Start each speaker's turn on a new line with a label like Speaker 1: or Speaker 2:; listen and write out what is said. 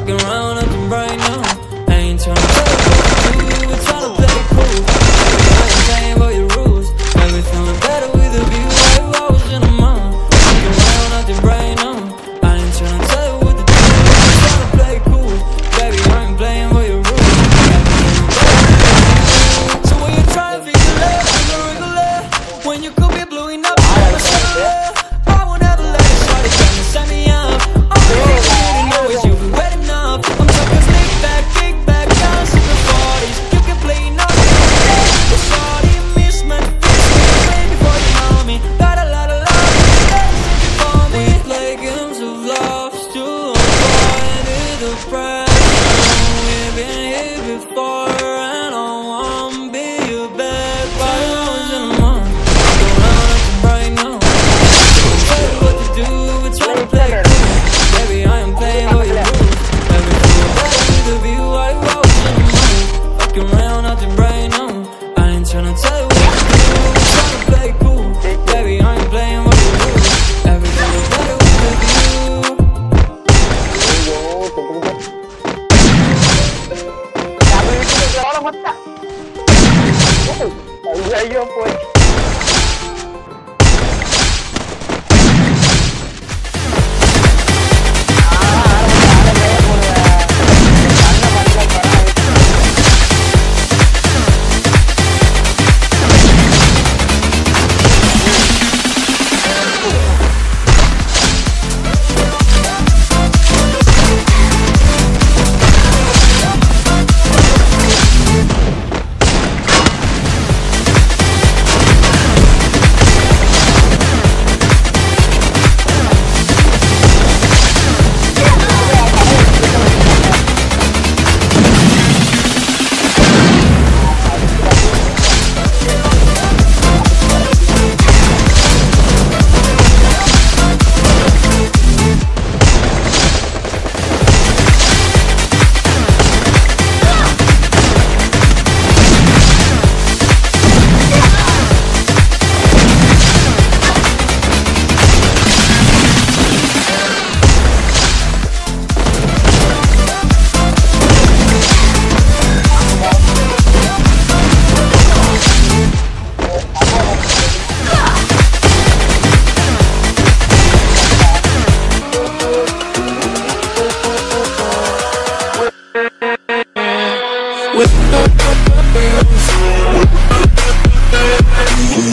Speaker 1: Fucking around up and right now. I ain't tryna tell you what to do, we're tryna play it cool. I ain't playing by your rules. Never feeling better with a view, like I was in a mind. Fucking around up and right now. I ain't tryna tell you what to do, we're tryna play it cool. Baby, I ain't playing by your rules. So when you try to figure it out, you're regular. When you could be blowing up, I won't ever let it start again to set me up. All the things you need to know is you'll be wet enough. I'm talking sneak back, kick back, down to the 40s. You can play no game. But sorry, mismatch, way before you know me. Got a lot of love, for me. We play games of love to avoid the pressure. We've been here before, and I won't be your bad. But I was in a month, around up right now. Tell you what to do, we're trying to play cool. Baby, I am playing by your rules. Everything better with the view, I was in a mood. Fucking around out the right now. I ain't tryna tell you what to do, we're trying to play cool. Baby, I ain't playing by your rules. Everything better with the view.
Speaker 2: ஐயோ போய்
Speaker 3: with